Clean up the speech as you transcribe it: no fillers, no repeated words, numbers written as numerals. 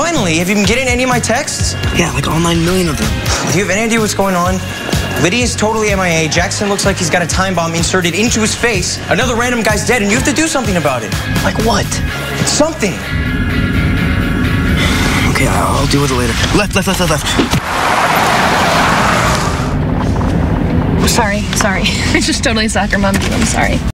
Finally, have you been getting any of my texts? Yeah, like all 9 million of them. Do you have any idea what's going on? Lydia's totally MIA. Jackson looks like he's got a time bomb inserted into his face. Another random guy's dead, and you have to do something about it. Like what? Something. Okay, I'll deal with it later. Left. Sorry. It's just totally soccer mom. I'm sorry.